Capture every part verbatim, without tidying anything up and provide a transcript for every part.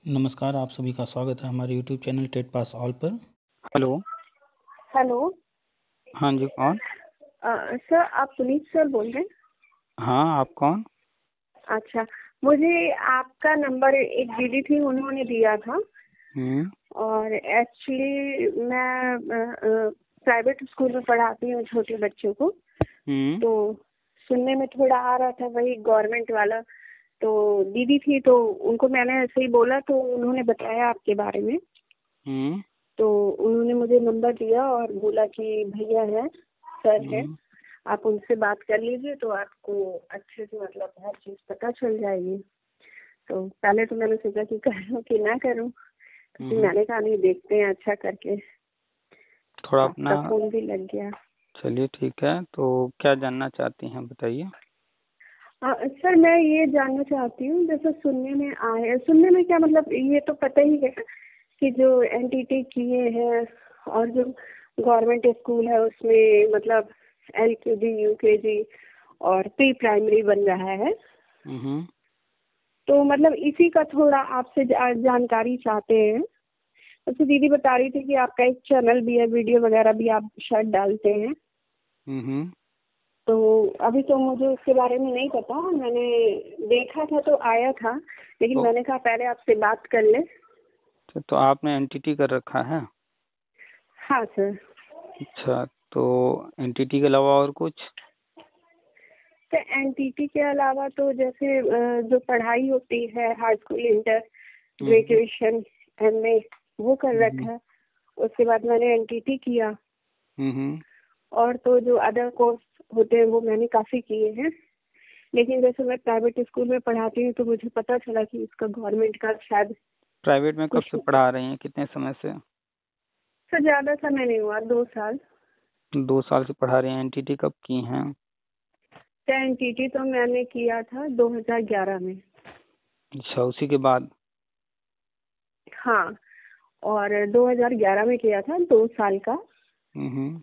नमस्कार, आप सभी का स्वागत है हमारे YouTube channel TET pass all पर। हेलो। हेलो। हाँ जी, कौन? अ, सर आप पुनीत सर बोल रहे हैं? हाँ, आप कौन? अच्छा, मुझे आपका नंबर एक दीदी थी उन्होंने दिया था। हम्म। और एक्चुअली मैं प्राइवेट स्कूल में पढ़ाती हूँ छोटे बच्चों को। हम्म। तो सुनने में थोड़ा आ रहा था वही गवर्नमेंट वाला। तो दीदी थी तो उनको मैंने ऐसे ही बोला तो उन्होंने बताया आपके बारे में। हम्म। तो उन्होंने मुझे नंबर दिया और बोला कि भैया है, सर है, हम्म। आप उनसे बात कर लीजिए तो आपको अच्छे से मतलब हर चीज पता चल जाएगी। तो पहले तो मैंने सोचा कि करूँ कि ना करूँ, क्योंकि हम्म। मैंने कहा नहीं देखते हैं अच्छा करके। थोड़ा आपका अपना। फोन भी लग गया। चलिए ठीक है, तो क्या जानना चाहती हैं बताइए। आ, सर मैं ये जानना चाहती हूँ, जैसे सुनने में आए, सुनने में क्या मतलब ये तो पता ही है कि जो एनटीटी किए हैं और जो गवर्नमेंट स्कूल है उसमें मतलब एल के जी यू के जी और प्री प्राइमरी बन रहा है। हम्म। तो मतलब इसी का थोड़ा आपसे जा, जानकारी चाहते हैं। जैसे दीदी बता रही थी कि आपका एक चैनल भी है, वीडियो वगैरह भी आप शायद डालते हैं। हम्म। तो अभी तो मुझे उसके बारे में नहीं पता, मैंने देखा था तो आया था, लेकिन तो मैंने कहा पहले आपसे बात कर ले। तो, तो आपने एनटीटी कर रखा है? हाँ सर। अच्छा, तो एनटीटी के अलावा और कुछ? तो एनटीटी के अलावा तो जैसे अ, जो पढ़ाई होती है हाई स्कूल, इंटर, हम्म। ग्रेजुएशन, एमए, वो कर हम्म। रखा है। उसके बाद मैंने एनटीटी किया। हम्म। और तो जो अदर कोर्स होते हैं वो मैंने काफी किए हैं। लेकिन जैसे मैं प्राइवेट स्कूल में पढ़ाती हूँ तो मुझे पता चला कि इसका गवर्नमेंट का शायद प्राइवेट में कब कुछ। से पढ़ा रही हैं, कितने समय से? सर ज्यादा समय नहीं हुआ, दो साल। दो साल से पढ़ा रही हैं। एनटीटी कब की हैं? तो एनटीटी तो मैंने किया था दो हज़ार ग्यारह में। अच्छा, उसी के बाद? हाँ, और दो हज़ार ग्यारह में किया था, दो साल का। हम्म।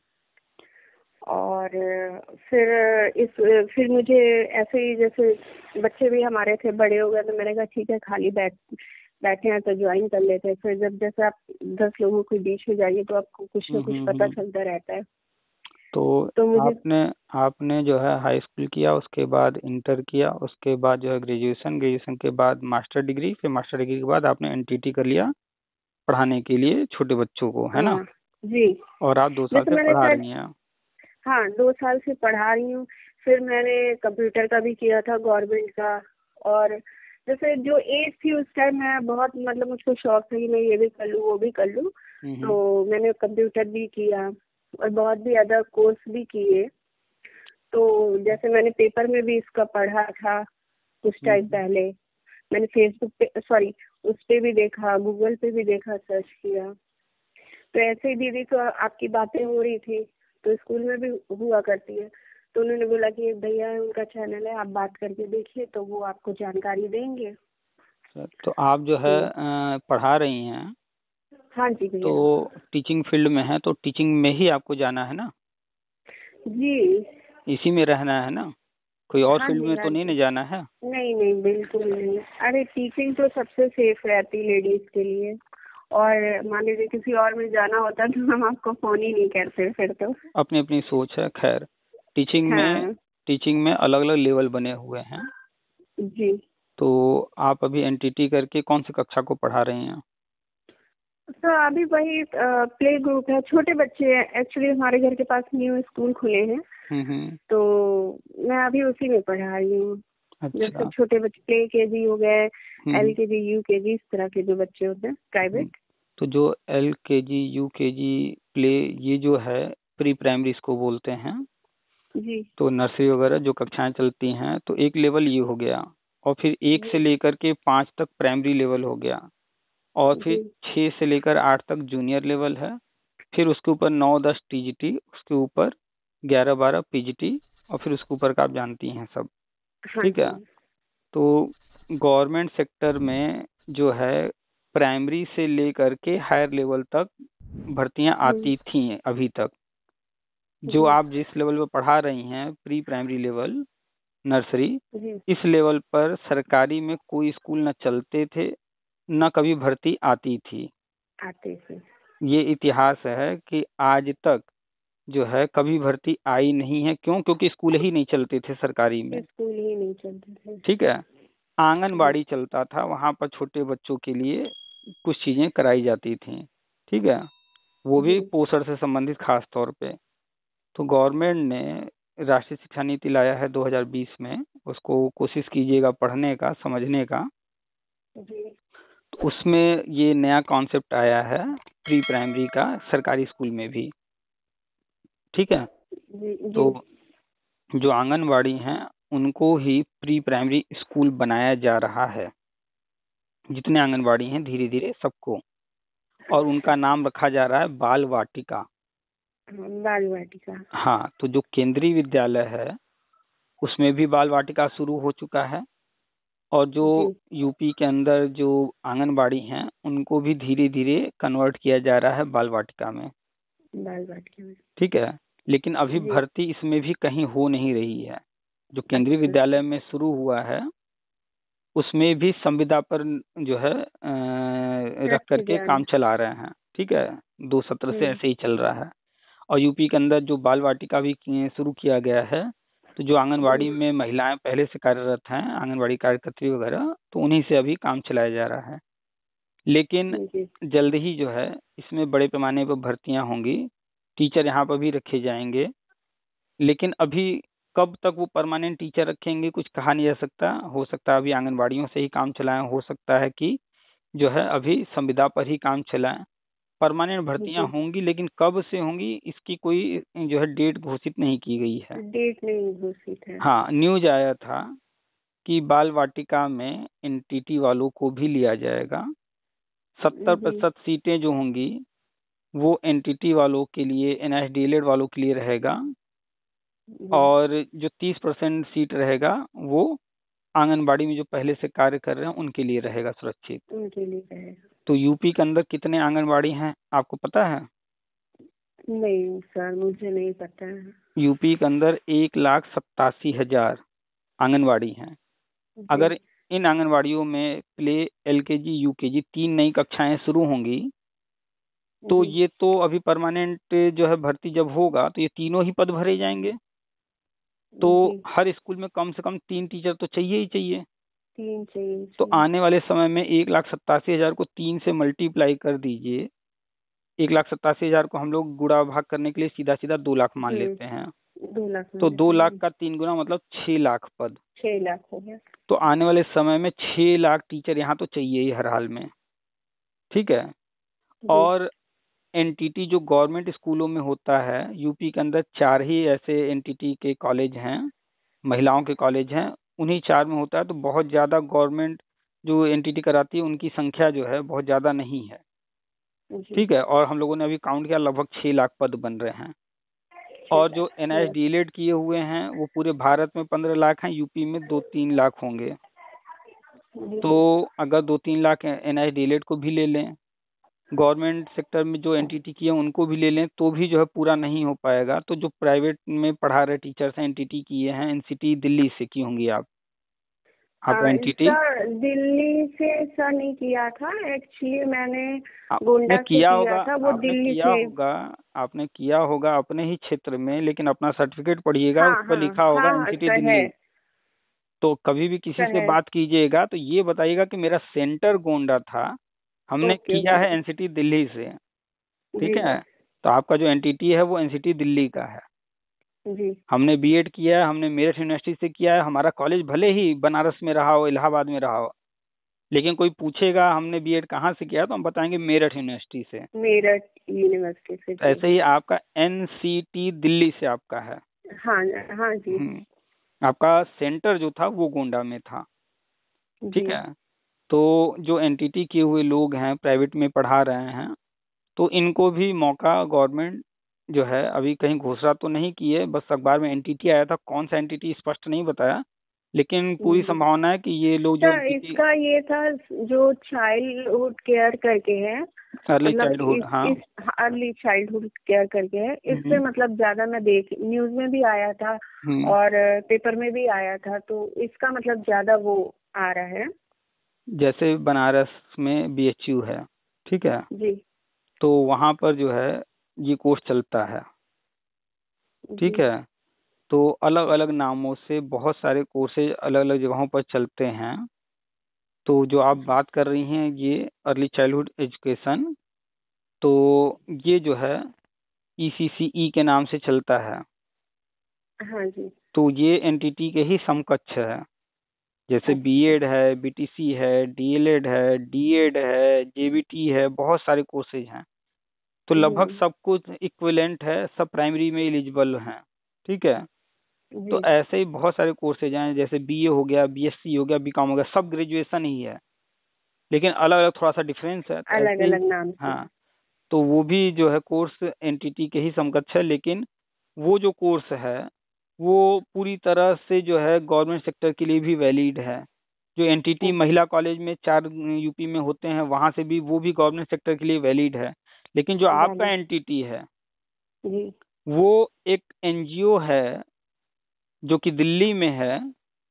और फिर इस फिर मुझे ऐसे ही जैसे बच्चे भी हमारे थे बड़े हो गए तो मैंने कहा ठीक है, खाली बैठ बैठे हैं तो ज्वाइन कर लेते हैं। फिर जब जैसे आप दस लोगों के बीच में जाइए तो आपको कुछ ना हम्म। कुछ पता हम्म। चलता रहता है। तो तो मुझे। आपने आपने जो है हाई स्कूल किया, उसके बाद इंटर किया, उसके बाद जो है ग्रेजुएशन, ग्रेजुएशन के बाद मास्टर डिग्री, फिर मास्टर डिग्री के बाद आपने एनटीटी कर लिया पढ़ाने के लिए छोटे बच्चों को, है ना? हाँ जी। और आप दो साल जैसे से मैंने पढ़ा शायद, रही हैं। हाँ दो साल से पढ़ा रही हूँ। फिर मैंने कंप्यूटर का भी किया था गवर्नमेंट का। और जैसे जो एज थी उस टाइम मैं बहुत मतलब मुझको शौक था कि मैं ये भी कर लूँ वो भी कर लूँ। हम्म। तो मैंने कंप्यूटर भी किया और बहुत भी अदर कोर्स भी किए। तो जैसे मैंने पेपर में भी इसका पढ़ा था कुछ टाइम हम्म। पहले। मैंने फेसबुक पे, सॉरी, उस पे भी देखा, गूगल पे भी देखा, सर्च किया। तो ऐसे ही दीदी तो आपकी बातें हो रही थी तो स्कूल में भी हुआ करती है। तो उन्होंने बोला कि एक भैया है उनका चैनल है, आप बात करके देखिए तो वो आपको जानकारी देंगे। तो आप जो है तो अ, पढ़ा रही हैं, हाँ जी तो भैया। टीचिंग फील्ड में है, तो टीचिंग में ही आपको जाना है ना? जी। इसी में रहना है ना? कोई और हाँ फील्ड जी में तो हाँ नहीं जी। ना जाना है? नहीं नहीं बिल्कुल नहीं। अरे टीचिंग तो सबसे सेफ रहती लेडीज के लिए। और मान लीजिए किसी और में जाना होता तो हम आपको फोन ही नहीं करते फिर तो। अपनी अपनी सोच है, खैर। टीचिंग में हाँ टीचिंग में अलग अलग लेवल बने हुए हैं। जी। तो आप अभी एनटीटी करके कौन सी कक्षा को पढ़ा रही हैं? तो अभी वही प्ले ग्रुप है, छोटे बच्चे हैं। एक्चुअली हमारे घर के पास न्यू स्कूल खुले हैं हम्म। हम्म। तो मैं अभी उसी में पढ़ा रही हूँ। जैसे अच्छा। छोटे बच्चे प्ले के जी हो गए, एल हम्म। के जी यू के जी, इस तरह के जो बच्चे होते हैं हम्म। प्राइवेट। तो जो एल के जी यू के जी प्ले, ये जो है प्री प्राइमरी इसको बोलते हैं। जी तो नर्सरी वगैरह जो कक्षाएं चलती हैं, तो एक लेवल ये हो गया। और फिर एक से जी लेकर के पाँच तक प्राइमरी लेवल हो गया। और फिर जी। छः से लेकर आठ तक जूनियर लेवल है। फिर उसके ऊपर नौ दस टीजीटी, उसके ऊपर ग्यारह बारह पीजीटी, और फिर उसके ऊपर का आप जानती हैं सब। हाँ ठीक है। जी। तो गवर्नमेंट सेक्टर में जो है प्राइमरी से लेकर के हायर लेवल तक भर्तियां हम्म। आती थी अभी तक। जो जी आप जिस लेवल पर पढ़ा रही हैं, प्री प्राइमरी लेवल, नर्सरी, जी। इस लेवल पर सरकारी में कोई स्कूल न चलते थे, न कभी भर्ती आती थी। आते थे। ये इतिहास है कि आज तक जो है कभी भर्ती आई नहीं है। क्यों? क्योंकि स्कूल ही नहीं चलते थे सरकारी में। स्कूल ही नहीं चलते थे। ठीक है। जी। आंगनबाड़ी चलता था, वहां पर छोटे बच्चों के लिए कुछ चीजें कराई जाती थी। ठीक है। वो भी जी। पोषण से संबंधित खास तौर पे। तो गवर्नमेंट ने राष्ट्रीय शिक्षा नीति लाया है दो हज़ार बीस में। उसको कोशिश कीजिएगा पढ़ने का, समझने का। जी। तो उसमें ये नया कॉन्सेप्ट आया है प्री प्राइमरी का, सरकारी स्कूल में भी। ठीक है। जी। जी। तो जो आंगनबाड़ी हैं उनको ही प्री प्राइमरी स्कूल बनाया जा रहा है। जितने आंगनबाड़ी हैं धीरे धीरे सबको, और उनका नाम रखा जा रहा है बाल वाटिका। हाँ, बाल वाटिका। हाँ, तो जो केंद्रीय विद्यालय है उसमें भी बाल वाटिका शुरू हो चुका है, और जो जी। यूपी के अंदर जो आंगनबाड़ी हैं उनको भी धीरे धीरे कन्वर्ट किया जा रहा है बाल वाटिका में। बाल वाटिका में। ठीक है। लेकिन अभी जी। भर्ती इसमें भी कहीं हो नहीं रही है। जो केंद्रीय अच्छा। विद्यालय में शुरू हुआ है उसमें भी संविदा पर जो है अ, रख रखे करके जा काम रहे। चला रहे हैं। ठीक है। दो सत्र से हम्म। ऐसे ही चल रहा है। और यूपी के अंदर जो बाल वाटिका भी किए- शुरू किया गया है, तो जो आंगनबाड़ी जी। में महिलाएं पहले से कार्यरत हैं, आंगनबाड़ी कार्यकर्त्री वगैरह, तो उन्हीं से अभी काम चलाया जा रहा है। लेकिन जी। जल्द ही जो है इसमें बड़े पैमाने पर भर्तियां होंगी। टीचर यहाँ पर भी रखे जाएंगे। लेकिन अभी कब तक वो परमानेंट टीचर रखेंगे कुछ कहा नहीं जा सकता। हो सकता है अभी आंगनबाड़ियों से ही काम चलाएं, हो सकता है कि जो है अभी संविदा पर ही काम चलाएं। परमानेंट भर्तियां जी। होंगी, लेकिन कब से होंगी इसकी कोई जो है डेट घोषित नहीं की गई है। डेट नहीं घोषित है। हाँ, न्यूज आया था कि बाल वाटिका में एनटीटी वालों को भी लिया जाएगा। सत्तर जी। प्रतिशत सीटें जो होंगी वो एनटीटी वालों के लिए, एनएसडीएलएड वालों के लिए रहेगा, जी। और जो तीस परसेंट सीट रहेगा वो आंगनबाड़ी में जो पहले से कार्य कर रहे हैं उनके लिए रहेगा सुरक्षित। उनके लिए रहेगा। तो यूपी के अंदर कितने आंगनबाड़ी हैं आपको पता है? नहीं सर, मुझे नहीं पता है। यूपी के अंदर एक लाख सत्तासी हजार आंगनबाड़ी हैं। जी। अगर इन आंगनबाड़ियों में प्ले, एलकेजी, यूकेजी तीन नई कक्षाएं शुरू होंगी, तो जी। ये तो अभी परमानेंट जो है भर्ती जब होगा तो ये तीनों ही पद भरे जाएंगे। तो जी। हर स्कूल में कम से कम तीन टीचर तो चाहिए ही चाहिए। तीन चाहिए तो चाहिए। आने वाले समय में एक लाख सत्तासी हजार को तीन से मल्टीप्लाई कर दीजिए। एक लाख सत्तासी हजार को हम लोग गुणा भाग करने के लिए सीधा सीधा दो लाख मान लेते हैं। हम्म। दो लाख मान तो दो लेते लाख हैं। का तीन गुना मतलब छह लाख पद। छह लाख हो गया। तो आने वाले समय में छह लाख टीचर यहाँ तो चाहिए ही हर हाल में। ठीक है। जी। और एनटीटी जो गवर्नमेंट स्कूलों में होता है, यूपी के अंदर चार ही ऐसे एनटीटी के कॉलेज हैं, महिलाओं के कॉलेज हैं, उन्हीं चार में होता है। तो बहुत ज़्यादा गवर्नमेंट जो एनटीटी कराती है उनकी संख्या जो है बहुत ज़्यादा नहीं है। जी। ठीक है। और हम लोगों ने अभी काउंट किया, लगभग छह लाख पद बन रहे हैं। छह और लाख जो एनआईएस डीएलएड किए हुए हैं वो पूरे भारत में पंद्रह लाख हैं, यूपी में दो तीन लाख होंगे। जी। तो अगर दो तीन लाख एनआईएस डीएलएड को भी ले लें, गवर्नमेंट सेक्टर में जो एनटीटी की है उनको भी ले लें, तो भी जो है पूरा नहीं हो पाएगा। तो जो प्राइवेट में पढ़ा रहे टीचर्स हैं, एनटीटी किए हैं, एनसीटी दिल्ली से की होंगी आप आप आ, एनटीटी सर दिल्ली से सर नहीं किया था, एक्चुअली मैंने आपने गोंडा से किया किया होगा। था, वो आपने दिल्ली किया से। होगा आपने किया होगा अपने ही क्षेत्र में, लेकिन अपना सर्टिफिकेट पढ़िएगा, हाँ उस पर हाँ लिखा हाँ होगा हाँ एनसीटी सर है। दिल्ली। तो कभी भी किसी सर से है। बात कीजिएगा तो ये बताइएगा कि मेरा सेंटर गोंडा था, हमने ओके किया ओके। है एनसीटी दिल्ली से। ठीक जी। है। तो आपका जो एनटीटी है वो एनसीटी दिल्ली का है। जी। हमने बीएड किया है, हमने मेरठ यूनिवर्सिटी से किया है। हमारा कॉलेज भले ही बनारस में रहा हो, इलाहाबाद में रहा हो, लेकिन कोई पूछेगा हमने बीएड कहाँ से किया तो हम बताएंगे मेरठ यूनिवर्सिटी से। मेरठ यूनिवर्सिटी से। तो जी। ऐसे ही आपका एनसीटी दिल्ली से आपका है। हाँ हाँ जी। हम्म, आपका सेंटर जो था वो गोंडा में था। ठीक जी। है। तो जो एनटीटी किए हुए लोग हैं, प्राइवेट में पढ़ा रहे हैं, तो इनको भी मौका गवर्नमेंट जो है अभी कहीं घोषणा तो नहीं की है, बस अखबार में एनटीटी आया था, कौन सा एनटीटी स्पष्ट नहीं बताया, लेकिन पूरी जी। संभावना है कि ये लोग जो सर एनटीटी इसका ये था जो चाइल्डहुड केयर करके है, अर्ली मतलब चाइल्डहुड, इस हाँ। इस अर्ली चाइल्डहुड केयर करके है, इससे हम्म, मतलब ज्यादा मैं देख न्यूज में भी आया था हम्म, और पेपर में भी आया था, तो इसका मतलब ज्यादा वो आ रहा है। जैसे बनारस में बी एच यू है, ठीक है, जी तो वहाँ पर जो है ये कोर्स चलता है, ठीक जी। है। तो अलग अलग नामों से बहुत सारे कोर्सेज अलग अलग जगहों पर चलते हैं। तो जो आप बात कर रही हैं ये अर्ली चाइल्डहुड एजुकेशन, तो ये जो है ई सी सी ई के नाम से चलता है। हाँ जी। तो ये एन टी टी के ही समकक्ष है। जैसे अच्छा। बी एड है, बी टी सी है, डी एल एड है, डी एड है, जे बी टी है, बहुत सारे कोर्सेज हैं। तो लगभग हम्म। सब कुछ इक्विवेलेंट है, सब प्राइमरी में एलिजिबल हैं, ठीक है। तो जी। ऐसे ही बहुत सारे कोर्सेज हैं, जैसे बी ए हो गया, बी एस सी हो गया, बी कॉम हो गया, सब ग्रेजुएशन ही है, लेकिन अलग अलग थोड़ा सा डिफरेंस है, तो अलग ऐसे ही। अलग नाम से। हाँ, तो वो भी जो है कोर्स एन टी टी के ही समकक्ष है, लेकिन वो जो कोर्स है वो पूरी तरह से जो है गवर्नमेंट सेक्टर के लिए भी वैलिड है। जो एन टी टी ओके। महिला कॉलेज में चार यू पी में होते हैं, वहां से भी वो भी गवर्नमेंट सेक्टर के लिए वैलिड है। लेकिन जो आपका वैलिड। एन टी टी है जी। वो एक एन जी ओ है जो कि दिल्ली में है,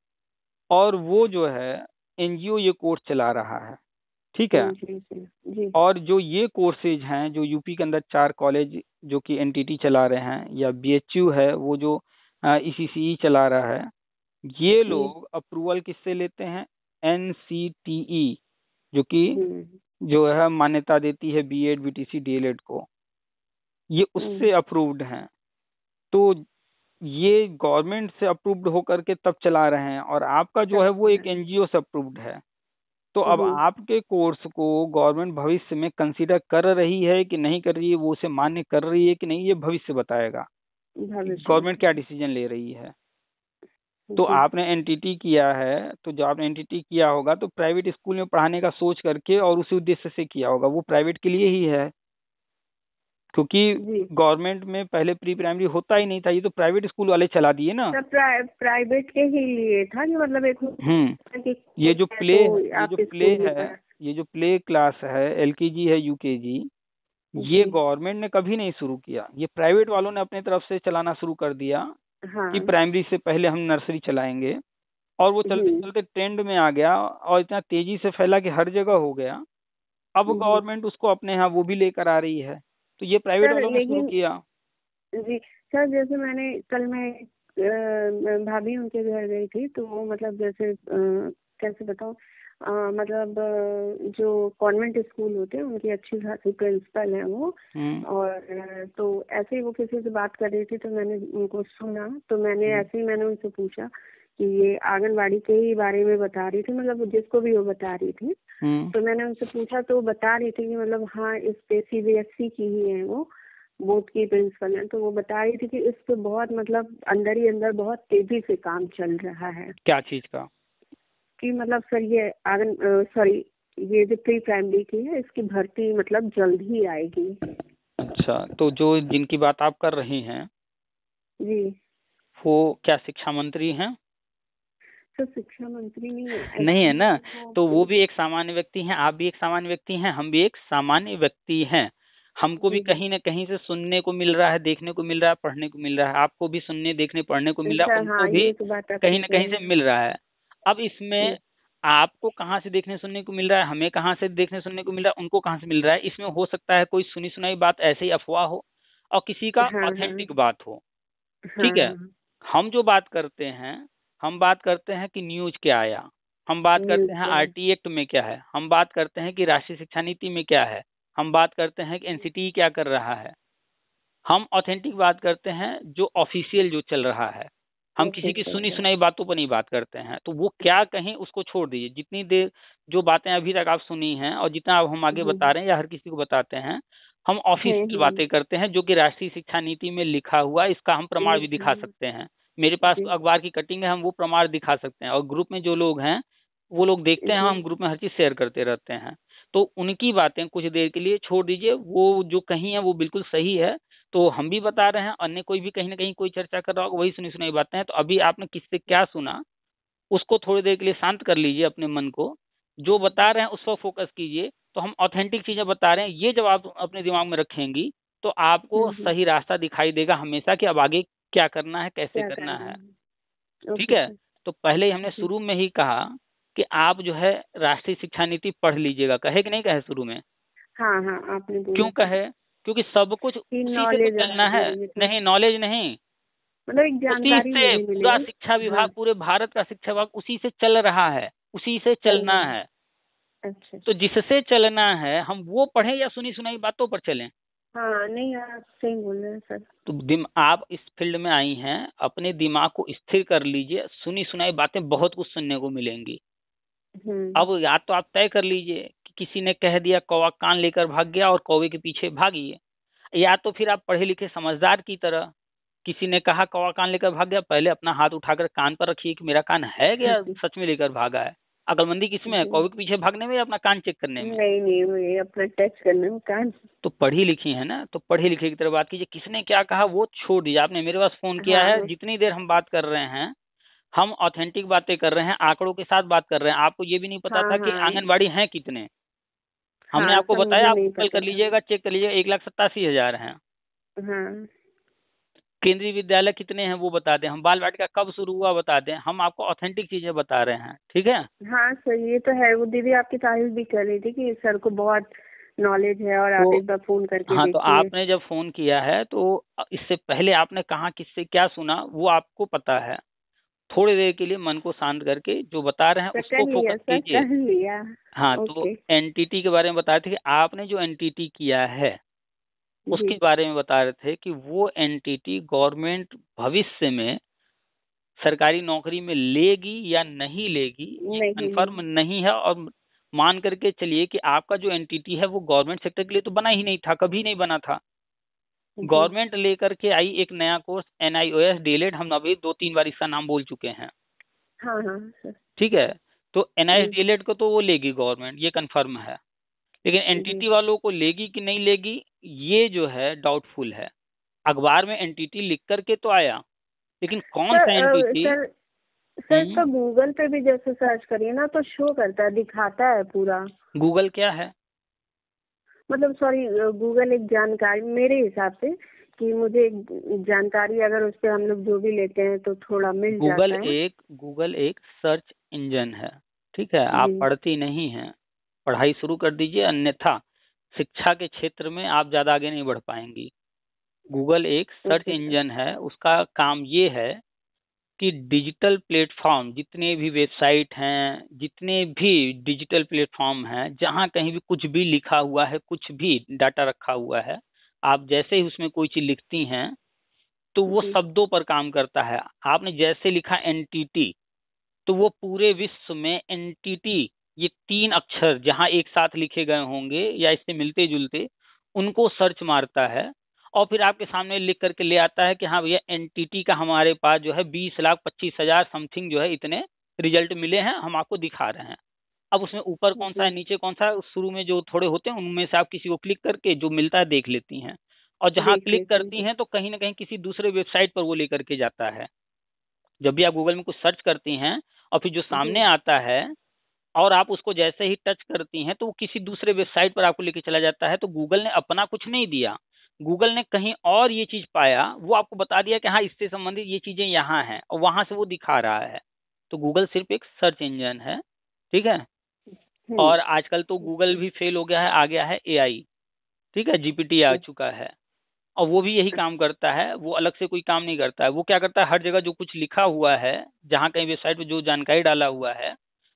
और वो जो है एन जी ओ ये कोर्स चला रहा है, ठीक है। जी जी जी। और जो ये कोर्सेज हैं जो यू पी के अंदर चार कॉलेज जो कि एन टी टी चला रहे हैं, या बी एच यू है वो जो ई सी सी ई चला रहा है, ये जी। लोग अप्रूवल किससे लेते हैं? एन सी टी ई, जो कि हम्म जो है मान्यता देती है B Ed, B T C, D L Ed को, ये उससे हम्म। अप्रूव्ड हैं। तो ये गवर्नमेंट से अप्रूव्ड होकर के तब चला रहे हैं, और आपका जो सब है वो चला एक है। एन जी ओ से अप्रूव्ड है। तो अब जी। आपके कोर्स को गवर्नमेंट भविष्य में कंसीडर कर रही है कि नहीं कर रही है, वो उसे मान्य कर रही है कि नहीं, ये भविष्य बताएगा कि भविष्य गवर्नमेंट क्या बताएगा। डिसीजन ले रही है। तो जी। आपने एन टी टी किया है, तो जब आपने एन टी टी किया होगा तो प्राइवेट स्कूल में पढ़ाने का सोच करके और उसी उद्देश्य से किया होगा, वो प्राइवेट के लिए ही है। क्योंकि जी। गवर्नमेंट में पहले प्री प्राइमरी होता ही नहीं था, ये तो प्राइवेट स्कूल वाले चला दिए ना। सब प्राइ, प्राइवेट के ही लिए था कि मतलब एक हम्म कि ये जो है प्ले तो ये जो आपके प्ले स्कूल में है, पढ़ा। ये जो प्ले क्लास है, एल के जी है, यू के जी, ये जी। गवर्नमेंट ने कभी नहीं शुरू किया, ये प्राइवेट वालों ने अपने तरफ से चलाना शुरू कर दिया कि हाँ। प्राइमरी से पहले हम नर्सरी चलाएंगे। और वो चलते हम्म। चलते ट्रेंड में आ गया और इतना तेजी से फैला कि हर जगह हो गया। अब जी। गवर्नमेंट उसको अपने यहाँ वो भी लेकर आ रही है, तो ये प्राइवेट सर वालों ने शुरू लेकिन किया। जी सर, जैसे मैंने कल मैं अ, भाभी उनके घर गई थी, तो वो मतलब जैसे अ, कैसे बताऊँ, अ, मतलब अ, जो कॉन्वेंट स्कूल होते हैं उनकी अच्छी खासी प्रिंसिपल है वो। हम्म और अ, तो ऐसे ही वो किसी से बात कर रही थी, तो मैंने उनको सुना, तो मैंने हम्म ऐसे ही मैंने उनसे पूछा कि ये आंगनबाड़ी के ही बारे में बता रही थी, मतलब जिसको भी वो बता रही थी। हम्म तो मैंने उनसे पूछा तो वो बता रही थी कि मतलब हाँ, इस पे सी बी एस ई की ही है वो, बोर्ड की प्रिंसिपल है। तो वो बता रही थी कि इस पे बहुत मतलब अंदर ही अंदर बहुत तेजी से काम चल रहा है, क्या चीज का? कि मतलब सर ये आंगन सॉरी, ये जो प्री प्राइमरी की है इसकी भर्ती मतलब जल्द ही आएगी। अच्छा, तो जो जिनकी बात आप कर रही हैं जी। वो क्या शिक्षा मंत्री हैं? सर शिक्षा मंत्री नहीं है नहीं है ना, एक्चुअली वो। तो वो भी एक सामान्य व्यक्ति हैं, आप भी एक सामान्य व्यक्ति हैं, हम भी एक सामान्य व्यक्ति हैं। हमको भी जी जी। कहीं ना कहीं से सुनने को मिल रहा है, देखने को मिल रहा है, पढ़ने को मिल रहा है, आपको भी सुनने, देखने, पढ़ने को मिल रहा है, सर उनको हाँ, भी ये तो बात आपकी कहीं ना कहीं सही से है। मिल रहा है। अब इसमें जी आपको कहाँ से देखने सुनने को मिल रहा है, हमें कहाँ से देखने सुनने को मिल रहा है, उनको कहाँ से मिल रहा है, इसमें हो सकता है कोई सुनी सुनाई बात ऐसे ही अफवाह हो, और किसी का हाँ हाँ ऑथेंटिक बात हो, ठीक है। हाँ। हम जो बात करते हैं, हम बात करते हैं कि न्यूज क्या आया, हम बात न्यूज करते हैं क्या आर है। टी एक्ट में क्या है, हम बात करते हैं कि राष्ट्रीय शिक्षा नीति में क्या है, हम बात करते हैं कि एन सी टी ई क्या कर रहा है। हम ऑथेंटिक बात करते हैं जो ऑफिशियल जो चल रहा है। हम ओके किसी की सर सुनी है। सुनाई बातों पर नहीं बात करते हैं। तो वो क्या कहें उसको छोड़ दीजिए, जितनी देर जो बातें अभी तक आप सुनी हैं और जितना अब हम आगे जी। बता रहे हैं या हर किसी को बताते हैं, हम हम्म ऑफिशियल हम्म। बातें करते हैं जो कि राष्ट्रीय शिक्षा नीति में लिखा हुआ, इसका हम प्रमाण भी लिखा दिखा है। सकते हैं। मेरे पास जी अखबार की कटिंग है, हम वो प्रमाण दिखा सकते हैं, और ग्रुप में जो लोग हैं वो लोग देखते हैं, जी हम ग्रुप में हर चीज शेयर करते रहते हैं। तो उनकी बातें कुछ देर के लिए छोड़ दीजिए, वो जो कही है वो बिल्कुल सही है। तो हम भी बता रहे हैं, अन्य कोई भी कहीं ना कहीं कोई चर्चा कर रहा होगा, वही सुनी सुनाई बातें हैं। तो अभी आपने किससे क्या सुना, उसको थोड़ी देर के लिए शांत कर लीजिए अपने मन को, जो बता रहे हैं उस पर फोकस कीजिए। तो हम ऑथेंटिक चीजें बता रहे हैं, ये जब आप अपने दिमाग में रखेंगी तो आपको हम्म हम्म। सही रास्ता दिखाई देगा हमेशा कि अब आगे क्या करना है, कैसे क्या करना करना है, है। ठीक ओके है। सर। तो पहले ही हमने जी शुरू में ही कहा कि आप जो है राष्ट्रीय शिक्षा नीति पढ़ लीजिएगा, कहे कि नहीं कहे शुरू में? हाँ हाँ आपने बोला क्यों कहे? क्योंकि सब कुछ कि उसी से तो नॉलेज चलना है। नहीं, नॉलेज नहीं, मतलब एक उसी जानकारी से मुझे पूरा मिलेगी। शिक्षा विभाग, हाँ पूरे भारत का शिक्षा विभाग उसी से चल रहा है, उसी से चलना चलना है। है। अच्छा तो अच्छा। जिससे चलना है हम वो पढ़ें या सुनी सुनाई बातों पर चलें? हाँ नहीं आप सही बोल रहे हैं सर। तो दिम आप इस फील्ड में आई हैं, अपने दिमाग को स्थिर कर लीजिए, सुनी सुनाई बातें बहुत कुछ सुनने को मिलेंगी। हम्म। अब या तो आप तय कर लीजिए कि किसी ने कह दिया कौवा कान लेकर भाग गया और कौवे के पीछे भागिए, या तो फिर आप पढ़े लिखे समझदार की तरह, किसी ने कहा कौवा कान लेकर भाग गया, पहले अपना हाथ उठाकर कान पर रखिए कि मेरा कान है क्या सच में लेकर भागा है। अकलमंदी किसमें है, कौवे के पीछे भागने में या अपना कान चेक करने में? नहीं नहीं वही अपना टच करने में कान। तो पढ़ी लिखी है ना, तो पढ़ी लिखी की तरह बात कीजिए। किसने क्या कहा वो छोड़ दीजिए, आपने मेरे पास फोन किया है, हाँ जितनी देर हम बात कर रहे हैं हम ऑथेंटिक बातें कर रहे हैं, आंकड़ों के साथ बात कर रहे हैं। आपको ये भी नहीं पता हाँ था कि हाँ आंगनबाड़ी हैं कितने, हमने हाँ आपको सब बताया, मुझे आप नहीं गूगल पता कर था। लीजिएगा, चेक कर लीजिएगा, एक लाख सत्तासी हजार हैं। हाँ केंद्रीय विद्यालय कितने हैं वो बता दें, हम बाल वाटिका कब शुरू हुआ बता दें, हम आपको ऑथेंटिक चीजें बता रहे हैं, ठीक है? हाँ सर ये तो है। वो दीदी आपकी तारीफ भी कर रही थी कि सर को बहुत नॉलेज है और आप तो एक बार फोन करके हाँ, तो देखिए। आपने जब फोन किया है तो इससे पहले आपने कहाँ किससे क्या सुना वो आपको पता है। थोड़ी देर के लिए मन को शांत करके जो बता रहे हैं सर उसको कर लिया फोकस सर कीजिए। कर लिया। हाँ, तो ओके एनटीटी के बारे में बता रहे थे कि आपने जो एनटीटी किया है उसके जी। बारे में बता रहे थे कि वो एनटीटी गवर्नमेंट भविष्य में सरकारी नौकरी में लेगी या नहीं लेगी ये नहीं कंफर्म नहीं नहीं है। और मान करके चलिए कि आपका जो एनटीटी है वो गवर्नमेंट सेक्टर के लिए तो बना ही नहीं था, कभी नहीं बना था। जी। गवर्नमेंट लेकर के आई एक नया कोर्स एनआईओएस डीएलएड, हम अभी दो तीन बार इसका नाम बोल चुके हैं, हाँ हाँ सर। ठीक है? तो एनआईओएस जी डीएलएड को तो वो लेगी गवर्नमेंट, ये कंफर्म है। लेकिन जी। एनटीटी वालों को लेगी कि नहीं लेगी ये जो है डाउटफुल है। अखबार में एनटीटी लिख करके तो आया, लेकिन कौन सर सा अ, एनटीटी? सर सर तो गूगल पे भी जैसे सर्च करिए ना तो शो करता है, दिखाता है पूरा। गूगल क्या है? मतलब सॉरी गूगल एक जानकारी मेरे हिसाब से कि मुझे एक जानकारी अगर उस पे हम लोग जो भी लेते हैं तो थोड़ा मिल गूगल जाता है। एक गूगल एक सर्च इंजन है, ठीक है? आप जी पढ़ती नहीं हैं, पढ़ाई शुरू कर दीजिए, अन्यथा शिक्षा के क्षेत्र में आप ज्यादा आगे नहीं बढ़ पाएंगी। गूगल एक सर्च ओके सर। इंजन है, उसका काम ये है कि डिजिटल प्लेटफॉर्म जितने भी वेबसाइट हैं, जितने भी डिजिटल प्लेटफॉर्म हैं, जहां कहीं भी कुछ भी लिखा हुआ है, कुछ भी डाटा रखा हुआ है, आप जैसे ही उसमें कोई चीज लिखती हैं तो वो जी शब्दों पर काम करता है। आपने जैसे लिखा एनटीटी, तो वो पूरे विश्व में एनटीटी, ये तीन अक्षर जहां एक साथ लिखे गए होंगे या इससे मिलते जुलते, उनको सर्च मारता है और फिर आपके सामने लिख करके ले आता है कि हाँ भैया एनटीटी का हमारे पास जो है बीस लाख पच्चीस हजार समथिंग जो है इतने रिजल्ट मिले हैं, हम आपको दिखा रहे हैं। अब उसमें ऊपर कौन सा जी है, नीचे कौन सा है, शुरू में जो थोड़े होते हैं उनमें से आप किसी को क्लिक करके जो मिलता है देख लेती हैं, और जहां देख क्लिक लेते करती हैं। हैं तो कहीं ना कहीं किसी दूसरे वेबसाइट पर वो लेकर के जाता है। जब भी आप गूगल में कुछ सर्च करती हैं और फिर जो जी सामने आता है और आप उसको जैसे ही टच करती हैं तो वो किसी दूसरे वेबसाइट पर आपको लेके चला जाता है। तो गूगल ने अपना कुछ नहीं दिया, गूगल ने कहीं और ये चीज पाया, वो आपको बता दिया कि हाँ इससे संबंधित ये चीजें यहाँ हैं, और वहां से वो दिखा रहा है। तो गूगल सिर्फ एक सर्च इंजन है, ठीक है? हम्म। और आजकल तो गूगल भी फेल हो गया है, आ गया है एआई, ठीक है? जीपीटी आ चुका है, और वो भी यही काम करता है, वो अलग से कोई काम नहीं करता है। वो क्या करता है, हर जगह जो कुछ लिखा हुआ है, जहां कहीं वेबसाइट पे जो जानकारी डाला हुआ है,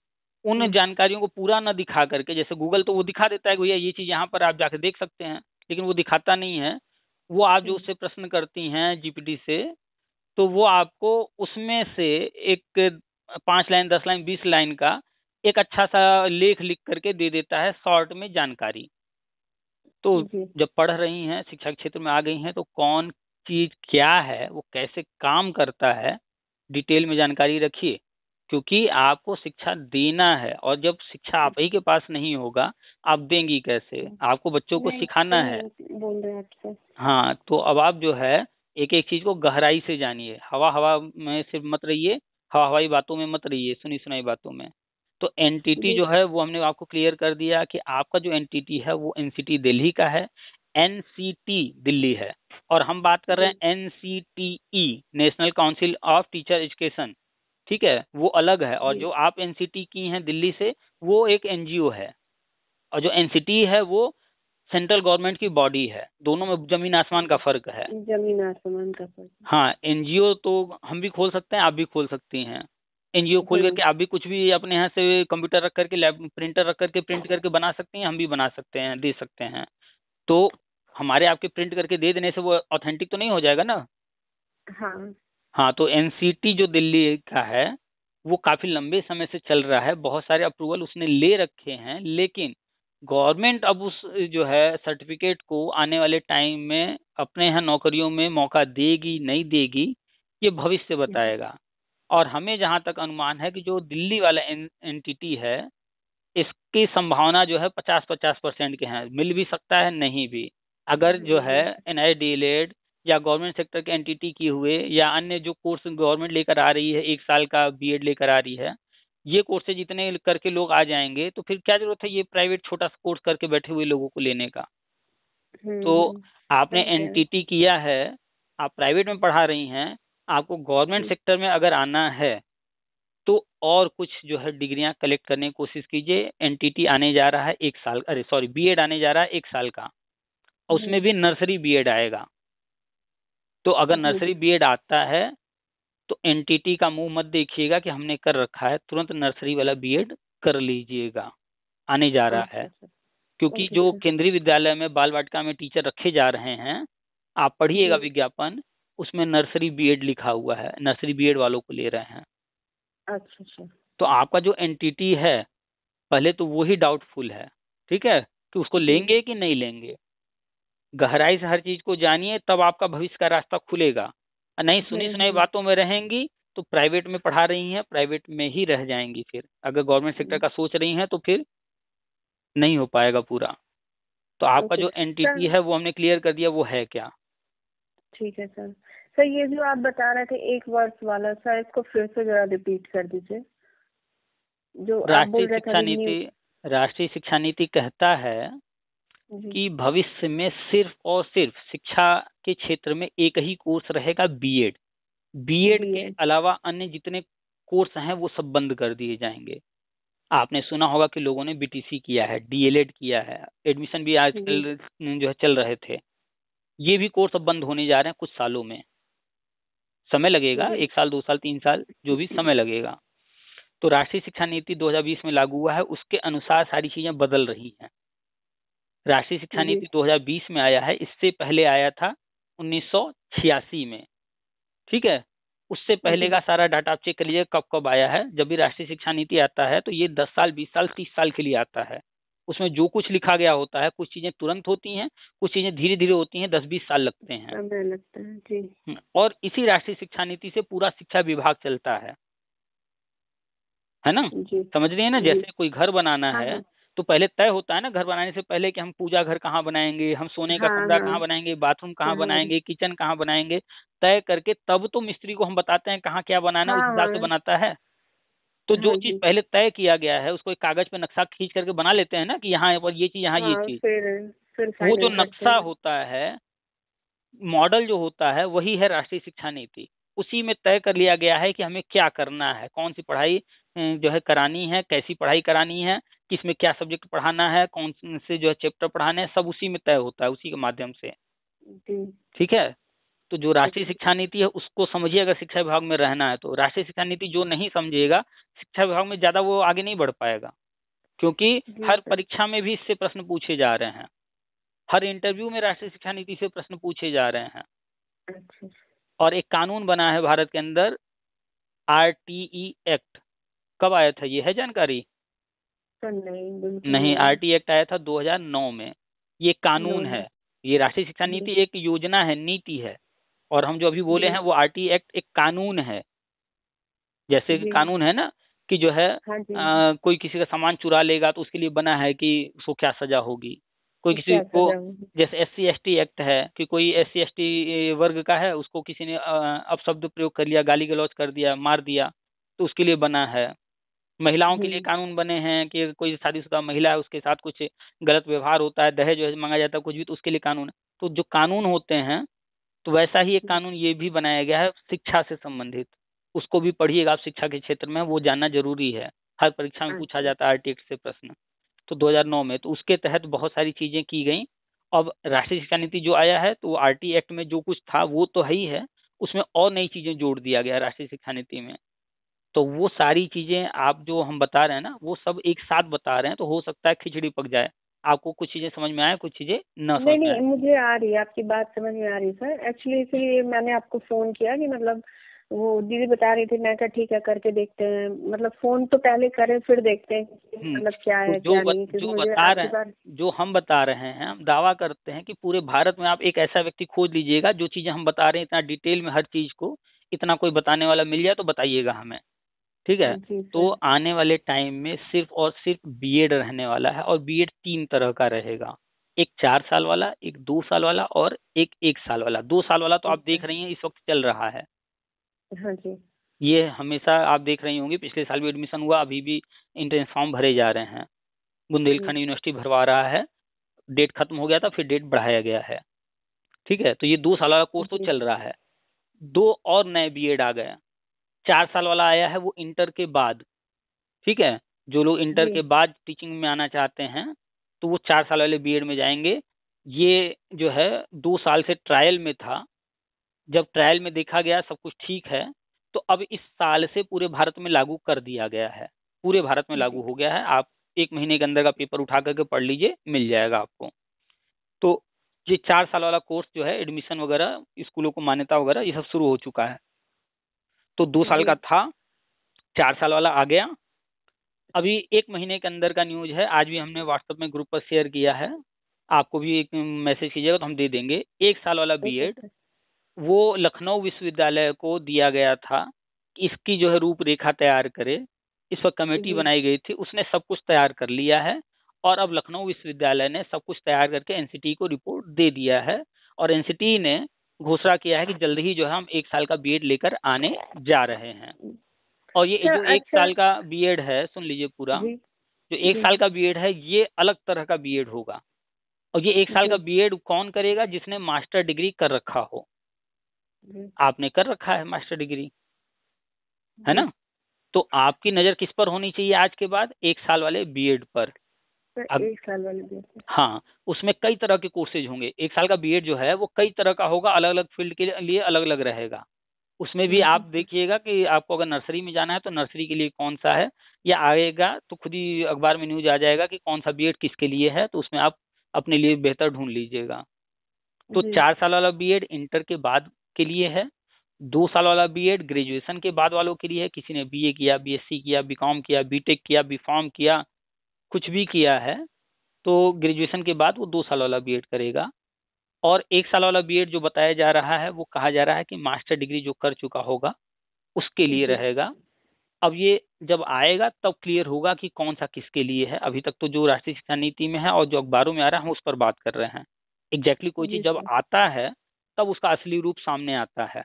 उन हम्म, जानकारियों को पूरा न दिखा करके, जैसे गूगल तो वो दिखा देता है कि भैया ये चीज यहाँ पर आप जाके देख सकते हैं, लेकिन वो दिखाता नहीं है। वो आप जो हम्म, उससे प्रश्न करती हैं जीपीटी से, तो वो आपको उसमें से एक पांच लाइन दस लाइन बीस लाइन का एक अच्छा सा लेख लिख करके दे देता है शॉर्ट में जानकारी। तो जी जब पढ़ रही हैं, शिक्षा के क्षेत्र में आ गई हैं, तो कौन चीज क्या है, वो कैसे काम करता है, डिटेल में जानकारी रखिए, क्योंकि आपको शिक्षा देना है। और जब शिक्षा आप ही के पास नहीं होगा, आप देंगी कैसे? आपको बच्चों को नहीं सिखाना है। सही बोल रहे हैं आप सर। हाँ, तो अब आप जो है एक एक चीज को गहराई से जानिए, हवा हवा में सिर्फ मत रहिए, हवा हवाई बातों में मत रहिए, सुनी सुनाई बातों में। तो एनटीटी जी जो है वो हमने आपको क्लियर कर दिया कि आपका जो एनटीटी है वो एनसीटी दिल्ली का है, एनसीटी दिल्ली है। और हम बात कर रहे जी हैं NCTE, national council of teacher education, ठीक है, वो अलग है। और जी जो आप एनसीटी की हैं दिल्ली से, वो एक एनजीओ है। और जो एनसीटी है वो सेंट्रल गवर्नमेंट की बॉडी है। दोनों में जमीन आसमान का फर्क है। जमीन आसमान का फर्क। हाँ, एनजीओ तो हम भी खोल सकते हैं, आप भी खोल सकती हैं। एनजीओ खोल हम्म करके आप भी कुछ भी अपने यहाँ से कंप्यूटर रख करके, लैब प्रिंटर रख करके प्रिंट करके बना सकती हैं, हम भी बना सकते हैं, दे सकते हैं। तो हमारे आपके प्रिंट करके दे देने से वो ऑथेंटिक तो नहीं हो जाएगा ना। हाँ हाँ, तो एनसीटी जो दिल्ली का है वो काफी लंबे समय से चल रहा है, बहुत सारे अप्रूवल उसने ले रखे हैं, लेकिन गवर्नमेंट अब उस जो है सर्टिफिकेट को आने वाले टाइम में अपने यहाँ नौकरियों में मौका देगी नहीं देगी, ये भविष्य बताएगा। और हमें जहां तक अनुमान है कि जो दिल्ली वाला एंटिटी है, इसकी संभावना जो है पचास पचास परसेंट के हैं, मिल भी सकता है नहीं भी। अगर जो है एनआई डीएलएड या गवर्नमेंट सेक्टर के एंटिटी किए हुए या अन्य जो कोर्स गवर्नमेंट लेकर आ रही है, एक साल का बीएड लेकर आ रही है, ये कोर्सेज जितने करके लोग आ जाएंगे तो फिर क्या जरूरत है ये प्राइवेट छोटा सा कोर्स करके बैठे हुए लोगों को लेने का। तो हम्म आपने समझ गए। एनटीटी किया है, आप प्राइवेट में पढ़ा रही हैं, आपको गवर्नमेंट सेक्टर में अगर आना है तो और कुछ जो है डिग्रियां कलेक्ट करने की कोशिश कीजिए। एनटीटी आने जा रहा है एक साल, अरे सॉरी, बीएड आने जा रहा है एक साल का, और उसमें भी नर्सरी बीएड आएगा। तो अगर जी नर्सरी बीएड आता है तो एनटीटी का मुंह मत देखिएगा कि हमने कर रखा है, तुरंत नर्सरी वाला बीएड कर लीजिएगा, आने जा रहा अच्छा है। सर। क्योंकि ओके जो सर। केंद्रीय विद्यालय में बाल वाटिका में टीचर रखे जा रहे हैं, आप पढ़िएगा जी विज्ञापन, उसमें नर्सरी बीएड लिखा हुआ है, नर्सरी बीएड वालों को ले रहे हैं। अच्छा सर। तो आपका जो एनटीटी है पहले तो वो ही डाउटफुल है, ठीक है, कि उसको जी लेंगे कि नहीं लेंगे। गहराई से हर चीज को जानिए, तब आपका भविष्य का रास्ता खुलेगा। और नहीं, सुनी हम्म सुनाई हम्म बातों में रहेंगी तो प्राइवेट में पढ़ा रही हैं, प्राइवेट में ही रह जाएंगी। फिर अगर गवर्नमेंट सेक्टर का सोच रही हैं तो फिर नहीं हो पाएगा पूरा। तो आपका ओके जो एनटीटी सर। है वो हमने क्लियर कर दिया, वो है क्या। ठीक है सर। सर ये जो आप बता रहे थे एक वर्ष वाला, सर इसको फिर से जरा रिपीट कर दीजिए, जो आप राष्ट्रीय बोल रहे थे शिक्षा अभी न्यू। नीति राष्ट्रीय शिक्षा नीति कहता है जी कि भविष्य में सिर्फ और सिर्फ शिक्षा के क्षेत्र में एक ही कोर्स रहेगा, बीएड। बीएड के बीएड। अलावा अन्य जितने कोर्स हैं वो सब बंद कर दिए जाएंगे। आपने सुना होगा कि लोगों ने बीटीसी किया है, डीएलएड किया है, एडमिशन भी जी आजकल जो है चल रहे थे। ये भी कोर्स अब बंद होने जा रहे हैं कुछ सालों में। समय लगेगा, जी एक साल, दो साल, तीन साल, जो भी समय लगेगा। तो राष्ट्रीय शिक्षा नीति दो हज़ार बीस में लागू हुआ है, उसके अनुसार सारी चीजें बदल रही हैं। राष्ट्रीय शिक्षा जी नीति दो हज़ार बीस में आया है, इससे पहले आया था उन्नीस सौ छियासी में, ठीक है। उससे पहले जी का सारा डाटा आप चेक कर लीजिए कब कब आया है। जब भी राष्ट्रीय शिक्षा नीति आता है तो ये दस साल, बीस साल, तीस साल के लिए आता है। उसमें जो कुछ लिखा गया होता है, कुछ चीजें तुरंत होती हैं, कुछ चीजें धीरे धीरे होती हैं, दस बीस साल लगते हैं। समय लगता है। जी हम्म, और इसी राष्ट्रीय शिक्षा नीति से पूरा शिक्षा विभाग चलता है है ना। जी समझ रही है ना, जी। जैसे कोई घर बनाना हाँ है हाँ तो पहले तय होता है ना घर बनाने से पहले कि हम पूजा घर कहाँ बनाएंगे, हम सोने का हाँ कमरा हाँ। कहाँ बनाएंगे, बाथरूम कहाँ कहाँ बन। बनाएंगे, किचन कहाँ बनाएंगे, तय करके तब तो मिस्त्री को हम बताते हैं कहाँ क्या बनाना है, उस हाँ हिसाब से हाँ बनाता है। तो जो हाँ चीज जी। पहले तय किया गया है उसको एक कागज पे नक्शा खींच करके बना लेते हैं ना, कि यहाँ पर ये चीज, यहाँ ये हाँ चीज। फिर फिर वो जो फाइनल करते नक्शा हैं। होता है, मॉडल जो होता है, वही है राष्ट्रीय शिक्षा नीति। उसी में तय कर लिया गया है कि हमें क्या करना है, कौन सी पढ़ाई अ, जो है करानी है, कैसी पढ़ाई करानी है, किसमें क्या सब्जेक्ट पढ़ाना है, कौन से जो है चैप्टर पढ़ाने हैं, सब उसी में तय होता है, उसी के माध्यम से। जी ठीक है। तो जो राष्ट्रीय ओके। शिक्षा नीति है उसको समझिए, अगर शिक्षा विभाग में रहना है तो। राष्ट्रीय शिक्षा नीति जो नहीं समझेगा, शिक्षा विभाग में ज्यादा वो आगे नहीं बढ़ पाएगा, क्योंकि जी हर सर। परीक्षा में भी इससे प्रश्न पूछे जा रहे हैं, हर इंटरव्यू में राष्ट्रीय शिक्षा नीति से प्रश्न पूछे जा रहे हैं। अच्छा और एक कानून बना है भारत के अंदर, आरटीई एक्ट। कब आया था, ये है जानकारी? सर। नहीं बिल्कुल नहीं, नहीं। आरटीई एक्ट आया था दो हज़ार नौ में। ये नो कानून है। है। ये राष्ट्रीय शिक्षा जी नीति एक योजना है, नीति है। और हम जो अभी बोले जी हैं वो आरटीई एक्ट एक कानून है। जैसे कि जी। कानून है ना कि जो है हाँ जी। अ, कोई किसी का सामान चुरा लेगा तो उसके लिए बना है कि उसको क्या सजा होगी। कोई किसी क्या को, सजा होगी। जैसे S C S T act है कि कोई एस सी एस टी वर्ग का है, उसको किसी ने अ, अपशब्द प्रयोग कर लिया, गाली गलौज कर दिया, मार दिया, तो उसके लिए बना है। महिलाओं के लिए हम्म कानून बने हैं कि कोई शादीशुदा महिला है उसके साथ कुछ गलत व्यवहार होता है, दहेज वहेज मांगा जाता है, कुछ भी, तो उसके लिए कानून है। तो जो कानून होते हैं, तो वैसा ही एक कानून ये भी बनाया गया है शिक्षा से संबंधित। उसको भी पढ़िएगा आप शिक्षा के क्षेत्र में, वो जानना जरूरी है, हर परीक्षा में पूछा जाता है आरटी एक्ट से प्रश्न। तो दो हज़ार नौ में तो उसके तहत बहुत सारी चीजें की गई। अब राष्ट्रीय शिक्षा नीति जो आया है तो आरटी एक्ट में जो कुछ था वो तो है ही है, उसमें और नई चीजें जोड़ दिया गया राष्ट्रीय शिक्षा नीति में। तो वो सारी चीजें आप जो हम बता रहे हैं ना वो सब एक साथ बता रहे हैं, तो हो सकता है खिचड़ी पक जाए, आपको कुछ चीजें समझ में आए कुछ चीजें न समझ नहीं में नहीं, आए। मुझे आ रही है आपकी बात, समझ में आ रही है सर। एक्चुअली इसीलिए मैंने आपको फोन किया कि मतलब वो दीदी बता रही थी, मैं कहा ठीक है करके देखते हैं, मतलब फोन तो पहले करें फिर देखते हैं कि हम्म मतलब क्या तो है जो क्या बत, नहीं, क्योंकि जो मुझे बता रहे आपकी हैं, बात। जो हम बता रहे हैं, हम दावा करते हैं कि पूरे भारत में आप एक ऐसा व्यक्ति खोज लीजिएगा जो चीजें हम बता रहे हैं इतना डिटेल में हर चीज को इतना कोई बताने वाला मिल जाए तो बताइएगा हमें, ठीक है। जी तो सर। आने वाले टाइम में सिर्फ और सिर्फ बीएड रहने वाला है, और बीएड तीन तरह का रहेगा, एक चार साल वाला, एक दो साल वाला और एक एक साल वाला। दो साल वाला तो आप अच्छा। देख रही हैं इस वक्त चल रहा है, हाँ जी। ये हमेशा आप देख रही होंगी, पिछले साल भी एडमिशन हुआ, अभी भी इंट्रेंस फॉर्म भरे जा रहे हैं, जी। बुंदेलखंड यूनिवर्सिटी भरवा रहा है, डेट खत्म हो गया था फिर डेट बढ़ाया गया है, ठीक है। तो ये दो साल वाला कोर्स तो जी। चल रहा है। दो और नए बीएड आ गए, चार साल वाला आया है वो इंटर के बाद, ठीक है। जो लोग इंटर जी। के बाद टीचिंग में आना चाहते हैं तो वो चार साल वाले बीएड में जाएंगे। ये जो है दो साल से ट्रायल में था, जब ट्रायल में देखा गया सब कुछ ठीक है तो अब इस साल से पूरे भारत में लागू कर दिया गया है, पूरे भारत में लागू जी। हो गया है। आप एक महीने के अंदर का पेपर उठा करके पढ़ लीजिए, मिल जाएगा आपको। तो ये चार साल वाला कोर्स जो है एडमिशन वगैरह स्कूलों को मान्यता वगैरह ये सब शुरू हो चुका है। तो दो साल जी। का था, चार साल वाला आ गया, अभी एक महीने के अंदर का न्यूज है, आज भी हमने व्हाट्सएप में ग्रुप पर शेयर किया है, आपको भी एक मैसेज कीजिएगा तो हम दे देंगे। एक साल वाला ओके बीएड सर। वो लखनऊ विश्वविद्यालय को दिया गया था कि इसकी जो है रूपरेखा तैयार करे, इस पर कमेटी जी। बनाई गई थी, उसने सब कुछ तैयार कर लिया है, और अब लखनऊ विश्वविद्यालय ने सब कुछ तैयार करके एनसीटी को रिपोर्ट दे दिया है, और एनसीटी ने घोषणा किया है कि जल्द ही जो है हम एक साल का बीएड लेकर आने जा रहे हैं। और ये सर जो एक अच्छा। साल का बीएड है, सुन लीजिए पूरा, जी। जो एक जी। साल का बीएड है ये अलग तरह का बीएड होगा। और ये एक साल का जी। बीएड कौन करेगा? जिसने मास्टर डिग्री कर रखा हो। जी। आपने कर रखा है मास्टर डिग्री, है जी। ना? तो आपकी नजर किस पर होनी चाहिए आज के बाद? एक साल वाले बीएड पर। सर अब एक साल वाले भी है। हाँ, उसमें कई तरह के कोर्सेज होंगे, एक साल का बीएड जो है वो कई तरह का होगा, अलग अलग फील्ड के लिए अलग अलग रहेगा। उसमें भी आप जी। देखिएगा कि आपको अगर नर्सरी में जाना है तो नर्सरी के लिए कौन सा है, या आएगा तो खुद ही अखबार में न्यूज आ जाएगा कि कौन सा बीएड किसके लिए है, तो उसमें आप अपने लिए बेहतर ढूंढ लीजिएगा। तो जी। चार साल वाला बीएड इंटर के बाद के लिए है, दो साल वाला बीएड ग्रेजुएशन के बाद वालों के लिए है, किसी ने बीए किया, बीएससी किया, बीकॉम किया, बीटेक किया, बीफार्म किया, कुछ भी किया है तो ग्रेजुएशन के बाद वो दो साल वाला बीएड करेगा। और एक साल वाला बीएड जो बताया जा रहा है वो कहा जा रहा है कि मास्टर डिग्री जो कर चुका होगा उसके लिए जी। रहेगा। अब ये जब आएगा तब क्लियर होगा कि कौन सा किसके लिए है, अभी तक तो जो राष्ट्रीय शिक्षा नीति में है और जो अखबारों में आ रहा है हम उस पर बात कर रहे हैं। एग्जैक्टली कोई चीज जी जब सर। आता है तब उसका असली रूप सामने आता है।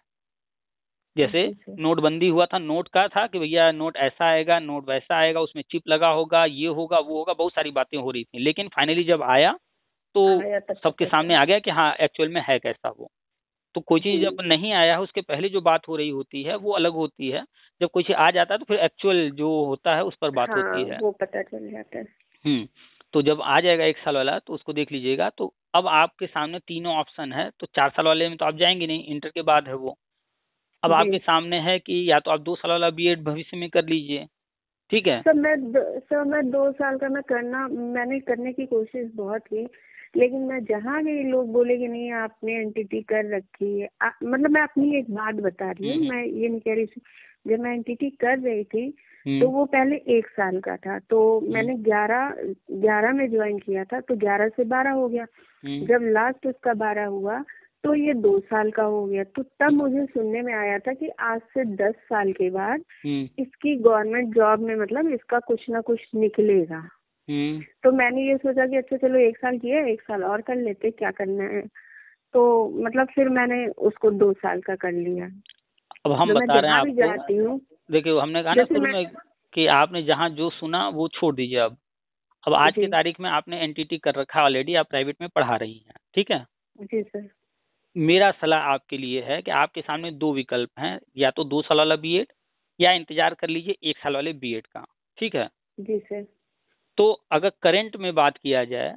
जैसे जी सर। नोटबंदी हुआ था, नोट का था कि भैया नोट ऐसा आएगा, नोट वैसा आएगा, उसमें चिप लगा होगा, ये होगा वो होगा, बहुत सारी बातें हो रही थी, लेकिन फाइनली जब आया तो आया तब सबके पता सामने चला। आ गया कि हाँ एक्चुअल में है कैसा वो। तो कोई चीज जी। जब नहीं आया है उसके पहले जो बात हो रही होती है वो अलग होती है, जब कोई चीज आ जाता है तो फिर एक्चुअल जो होता है उस पर बात हाँ होती है। वो पता चल जाता है। हम्म तो जब आ जाएगा एक साल वाला तो उसको देख लीजिएगा। तो अब आपके सामने तीनों ऑप्शन है, तो चार साल वाले में तो आप जाएंगे नहीं, इंटर के बाद है वो। अब आपके जी। सामने है कि या तो आप दो साल वाला बीएड भविष्य में कर लीजिए, ठीक है। सर मैं द- सर मैं दो साल का मैं करना मैंने करने की कोशिश बहुत की, लेकिन मैं जहाँ भी लोग बोले कि नहीं आपने एनटीटी कर रखी है, आ, मतलब मैं अपनी एक बात बता रही हूँ, हम्म मैं ये नहीं कह रही थी। जब मैं एनटीटी कर रही थी तो हम्म वो पहले एक साल का था, तो हम्म मैंने ग्यारह ग्यारह में ज्वाइन किया था, तो ग्यारह से बारह हो गया। हम्म जब लास्ट उसका बारह हुआ तो ये दो साल का हो गया, तो तब मुझे सुनने में आया था कि आज से दस साल के बाद हम्म इसकी गवर्नमेंट जॉब में मतलब इसका कुछ ना कुछ निकलेगा। हम्म तो मैंने ये सोचा कि अच्छा चलो एक साल किया, एक साल और कर लेते, क्या करना है। तो मतलब फिर मैंने उसको दो साल का कर लिया। अब हम तो मैं बता रहे हैं जहाँ भी आपको, जाती हूँ, देखिए हमने कहा ना जैसे शुरू मैं। में कि आपने जहाँ जो सुना वो छोड़ दीजिए। अब अब आज जी। की तारीख में आपने एनटीटी कर रखा है ऑलरेडी, आप प्राइवेट में पढ़ा रही हैं, ठीक है। जी सर। मेरा सलाह आपके लिए है कि आपके सामने दो विकल्प हैं, या तो दो साल वाला बीएड या इंतजार कर लीजिए एक साल वाले बीएड का। ठीक है। जी सर। तो अगर करंट में बात किया जाए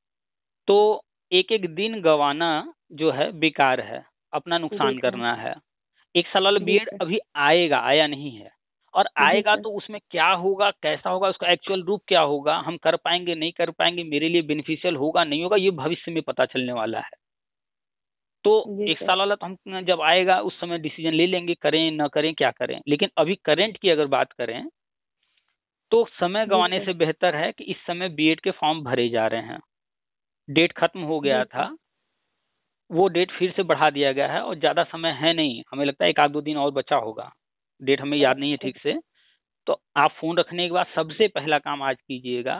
तो एक एक दिन गंवाना जो है बेकार है, अपना नुकसान बेकार। करना है। एक साल वाला जी बीएड सर। अभी आएगा, आया नहीं है, और जी आएगा सर। तो उसमें क्या होगा, कैसा होगा, उसका एक्चुअल रूप क्या होगा, हम कर पाएंगे नहीं कर पाएंगे, मेरे लिए बेनिफिशियल होगा नहीं होगा, ये भविष्य में पता चलने वाला है। तो जी एक सर। साल वाला तो हम जब आएगा उस समय डिसीजन ले लेंगे, करें न करें क्या करें। लेकिन अभी करंट की अगर बात करें तो समय जी गंवाने सर। से बेहतर है कि इस समय बीएड के फॉर्म भरे जा रहे हैं। डेट खत्म हो जी गया सर। था, वो डेट फिर से बढ़ा दिया गया है, और ज़्यादा समय है नहीं, हमें लगता है एक आध दो दिन और बचा होगा, डेट हमें याद नहीं है अच्छा। ठीक से। तो आप फोन रखने के बाद सबसे पहला काम आज कीजिएगा,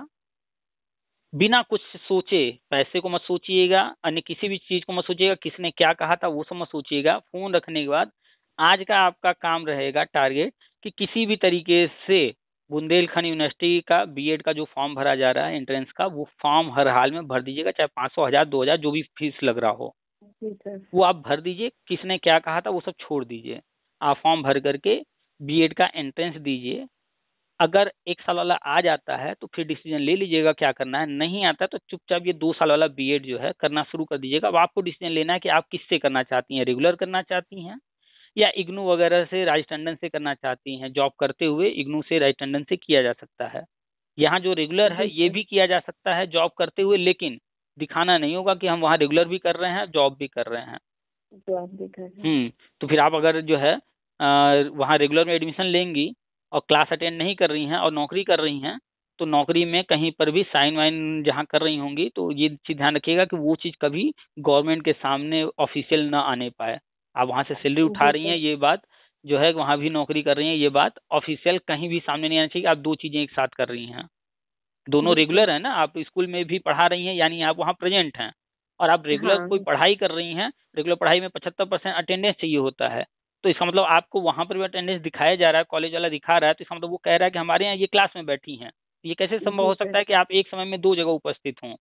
बिना कुछ सोचे, पैसे को मत सोचिएगा, अन्य किसी भी चीज को मत सोचिएगा, किसने क्या कहा था वो सब मत सोचिएगा। फोन रखने के बाद आज का आपका काम रहेगा टारगेट कि किसी भी तरीके से बुंदेलखंड यूनिवर्सिटी का बीएड का जो फॉर्म भरा जा रहा है एंट्रेंस का, वो फॉर्म हर हाल में भर दीजिएगा, चाहे पाँच सौ हजार दो हजार जो भी फीस लग रहा हो, जी सर। वो आप भर दीजिए। किसने क्या कहा था वो सब छोड़ दीजिए, आप फॉर्म भर करके बीएड का एंट्रेंस दीजिए। अगर एक साल वाला आ जाता है तो फिर डिसीजन ले लीजिएगा क्या करना है, नहीं आता तो चुपचाप ये दो साल वाला बीएड जो है करना शुरू कर दीजिएगा। अब आपको डिसीजन लेना है कि आप किससे करना चाहती हैं, रेगुलर करना चाहती हैं या इग्नू वगैरह से, राज टंडन से करना चाहती हैं। जॉब करते हुए इग्नू से, राज टंडन से किया जा सकता है। यहाँ जो रेगुलर है जी ये सर। भी किया जा सकता है जॉब करते हुए, लेकिन दिखाना नहीं होगा कि हम वहाँ रेगुलर भी कर रहे हैं जॉब भी कर रहे हैं। जो आप दिखा रहे हैं। हम्म तो फिर आप अगर जो है अ, वहाँ रेगुलर में एडमिशन लेंगी और क्लास अटेंड नहीं कर रही हैं और नौकरी कर रही हैं, तो नौकरी में कहीं पर भी साइन वाइन जहाँ कर रही होंगी तो ये चीज़ ध्यान रखिएगा कि वो चीज़ कभी गवर्नमेंट के सामने ऑफिशियल ना आने पाए। आप वहाँ से सैलरी उठा जी रही हैं सर। ये बात जो है, वहाँ भी नौकरी कर रही हैं ये बात ऑफिशियल कहीं भी सामने नहीं आना चाहिए। आप दो चीज़ें एक साथ कर रही हैं, दोनों जी सर। रेगुलर है ना, आप स्कूल में भी पढ़ा रही हैं यानी आप वहाँ प्रेजेंट हैं, और आप रेगुलर कोई हाँ। पढ़ाई कर रही हैं। रेगुलर पढ़ाई में पचहत्तर परसेंट अटेंडेंस चाहिए होता है, तो इसका मतलब आपको वहाँ पर भी अटेंडेंस दिखाया जा रहा है, कॉलेज वाला दिखा रहा है, तो इसका मतलब वो कह रहा है कि हमारे यहाँ ये क्लास में बैठी हैं। ये कैसे संभव जी हो सर। सकता है कि आप एक समय में दो जगह उपस्थित हों?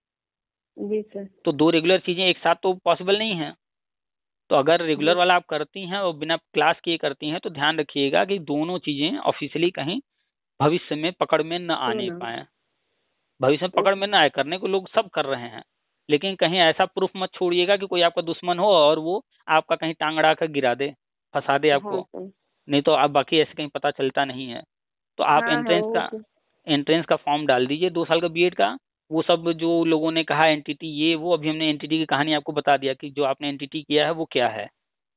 जी सर। तो दो रेगुलर चीज़ें एक साथ तो पॉसिबल नहीं है। तो अगर रेगुलर जी वाला आप करती हैं और बिना क्लास किए करती हैं तो ध्यान रखिएगा कि दोनों चीज़ें ऑफिशियली कहीं भविष्य में पकड़ में न तो आने ना। पाए। भविष्य में पकड़ में ओके। ना आए, करने को लोग सब कर रहे हैं, लेकिन कहीं ऐसा प्रूफ मत छोड़िएगा कि कोई आपका दुश्मन हो और वो आपका कहीं टांग अड़ा कर गिरा दे, फंसा दे हाँ आपको। सर। नहीं तो आप बाकी ऐसे कहीं पता चलता नहीं है। तो आप हाँ हाँ एंट्रेंस वो का तो। एंट्रेंस का फॉर्म डाल दीजिए दो साल का बीएड का। वो सब जो लोगों ने कहा एनटीटी ये वो, अभी हमने एनटीटी की कहानी आपको बता दिया कि जो आपने एनटीटी किया है वो क्या है।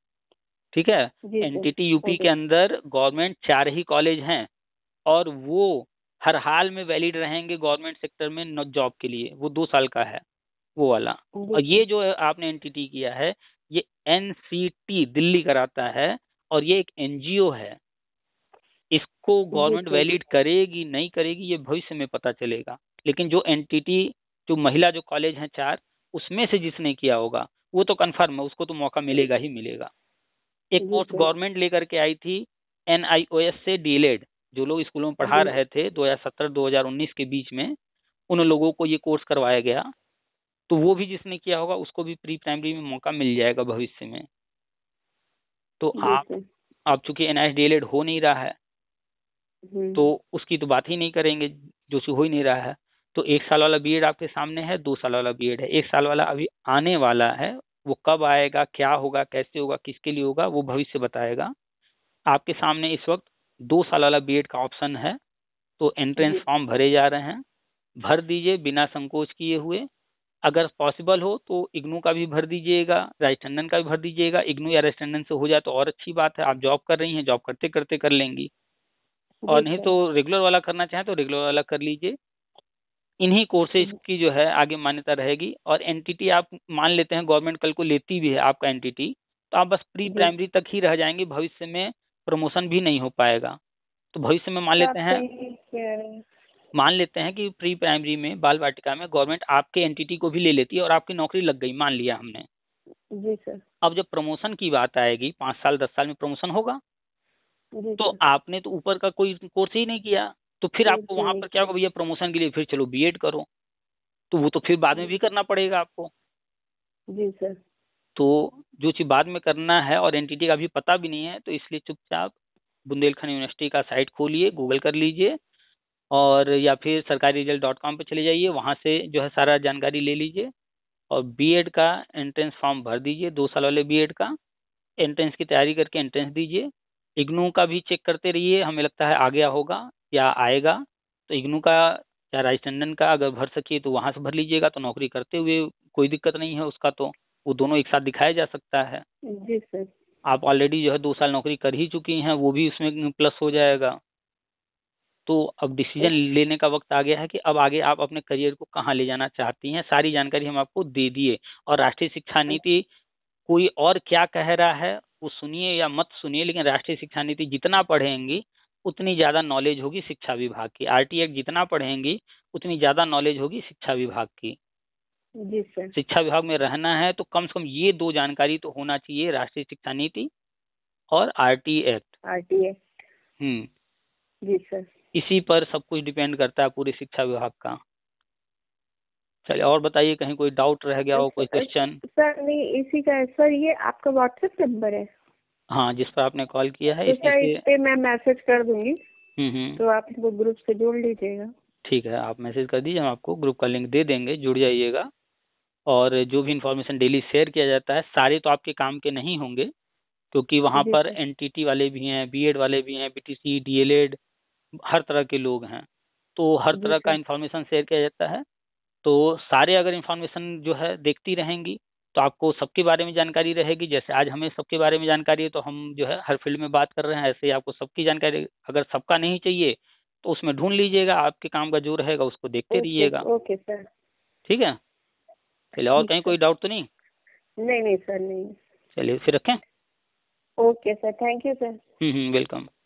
ठीक है। जी सर। एनटीटी यूपी के ओके। अंदर गवर्नमेंट चार ही कॉलेज हैं, और वो हर हाल में वैलिड रहेंगे गवर्नमेंट सेक्टर में जॉब के लिए, वो दो साल का है वो वाला। जी और सर। ये जो आपने एनटीटी किया है ये एनसीटी दिल्ली कराता है, और ये एक एनजीओ है। इसको जी गवर्नमेंट सर। वैलिड करेगी नहीं करेगी ये भविष्य में पता चलेगा। लेकिन जो एनटीटी, जो महिला जो कॉलेज हैं चार, उसमें से जिसने किया होगा वो तो कन्फर्म है, उसको तो मौका मिलेगा ही मिलेगा। एक जी पोस्ट सर। गवर्नमेंट लेकर के आई थी एनआईओएस से डीएलएड, जो लोग स्कूलों में पढ़ा जी रहे थे दो हज़ार सत्रह दो हज़ार उन्नीस के बीच में, उन लोगों को ये कोर्स करवाया गया। तो वो भी जिसने किया होगा उसको भी प्री प्राइमरी में मौका मिल जाएगा भविष्य में। तो जी आप सर। आप चूंकि एनआईएस डीएलएड हो नहीं रहा है तो हम्म। उसकी तो बात ही नहीं करेंगे, जो कि हो ही नहीं रहा है। तो एक साल वाला बीएड आपके सामने है, दो साल वाला बीएड है, एक साल वाला अभी आने वाला है। वो कब आएगा, क्या होगा, कैसे होगा, किसके लिए होगा, वो भविष्य बताएगा। आपके सामने इस वक्त दो साल वाला बीएड का ऑप्शन है। तो एंट्रेंस जी। फॉर्म भरे जा रहे हैं, भर दीजिए बिना संकोच किए हुए। अगर पॉसिबल हो तो इग्नू का भी भर दीजिएगा, राज टंडन का भी भर दीजिएगा। इग्नू या राज टंडन से हो जाए तो और अच्छी बात है, आप जॉब कर रही हैं, जॉब करते करते कर लेंगी। और जी नहीं सर। तो रेगुलर वाला करना चाहें तो रेगुलर वाला कर लीजिए। इन्हीं कोर्सेज की जो है आगे मान्यता रहेगी। और एनटीटी आप मान लेते हैं गवर्नमेंट कल को लेती भी है आपका एनटीटी, तो आप बस प्री जी प्राइमरी तक ही रह जाएंगे, भविष्य में प्रमोशन भी नहीं हो पाएगा। तो भविष्य में मान तो आप लेते हैं सही कह रहे हैं। मान लेते हैं कि प्री प्राइमरी में, बाल वाटिका में गवर्नमेंट आपके एनटीटी को भी ले लेती है और आपकी नौकरी लग गई, मान लिया हमने। जी सर। अब जब प्रमोशन की बात आएगी, पाँच साल दस साल में प्रमोशन होगा, जी तो सर। आपने तो ऊपर का कोई कोर्स ही नहीं किया, तो फिर कोर्स आपको ही वहां नहीं पर क्या किया। होगा, भैया प्रमोशन के लिए फिर चलो बीएड करो, तो वो तो फिर बाद में जी भी सर। करना पड़ेगा आपको। जी सर। तो जो चीज बाद में करना है और एनटीटी का भी पता भी नहीं है, तो इसलिए चुपचाप बुंदेलखंड यूनिवर्सिटी का साइट खोलिए, गूगल कर लीजिए, और या फिर सरकारी रिजल्ट डॉट कॉम पे चले जाइए, वहाँ से जो है सारा जानकारी ले लीजिए। और बीएड का एंट्रेंस फॉर्म भर दीजिए, दो साल वाले बीएड का एंट्रेंस की तैयारी करके एंट्रेंस दीजिए। इग्नू का भी चेक करते रहिए, हमें लगता है आ गया होगा या आएगा, तो इग्नू का या राजटंडन का अगर भर सकिए तो वहां से भर लीजिएगा, तो नौकरी करते हुए कोई दिक्कत नहीं है उसका, तो वो दोनों एक साथ दिखाया जा सकता है। जी सर। आप ऑलरेडी जो है दो साल नौकरी कर ही चुकी हैं, वो भी उसमें प्लस हो जाएगा। तो अब डिसीजन लेने का वक्त आ गया है कि अब आगे आप अपने करियर को कहाँ ले जाना चाहती हैं, सारी जानकारी हम आपको दे दिए। और राष्ट्रीय शिक्षा नीति कोई और क्या कह रहा है वो सुनिए या मत सुनिए, लेकिन राष्ट्रीय शिक्षा नीति जितना पढ़ेंगी उतनी ज्यादा नॉलेज होगी शिक्षा विभाग की, आरटी एक्ट जितना पढ़ेंगी उतनी ज्यादा नॉलेज होगी शिक्षा विभाग की। जी सर। शिक्षा विभाग में रहना है तो कम से कम ये दो जानकारी तो होना चाहिए, राष्ट्रीय शिक्षा नीति और आरटी एक्ट। RT act. हम्म जी सर। इसी पर सब कुछ डिपेंड करता है पूरी शिक्षा विभाग का। चलिए और बताइए, कहीं कोई डाउट रह गया हो, कोई क्वेश्चन? सर नहीं, इसी का सर, ये आपका व्हाट्सएप नंबर है? हाँ, जिस पर आपने कॉल किया है तो इसी सर से। इस पे मैं मैसेज कर दूंगी, हम्म हम्म तो आप इसको ग्रुप से जोड़ लीजिएगा। ठीक है, आप मैसेज कर दीजिए, हम आपको ग्रुप का लिंक दे देंगे, जुड़ जाइएगा। और जो भी इंफॉर्मेशन डेली शेयर किया जाता है, सारे तो आपके काम के नहीं होंगे, क्योंकि वहाँ जी पर सर। एनटीटी वाले भी हैं, बीएड वाले भी हैं, बीटीसी, डीएलएड, हर तरह के लोग हैं, तो हर जी तरह का सर। इंफॉर्मेशन शेयर किया जाता है। तो सारे अगर इंफॉर्मेशन जो है देखती रहेंगी तो आपको सबके बारे में जानकारी रहेगी। जैसे आज हमें सबके बारे में जानकारी है, तो हम जो है हर फील्ड में बात कर रहे हैं, ऐसे ही आपको सबकी जानकारी, अगर सबका नहीं चाहिए तो उसमें ढूंढ लीजिएगा, आपके काम का जो रहेगा उसको देखते ओके रहिएगा। Okay sir. ठीक है, चलिए, और ठीक कहीं सर। कोई डाउट तो नहीं? नहीं नहीं सर, नहीं। चलिए फिर रखें। Okay sir, thank you sir. हम्म हम्म वेलकम।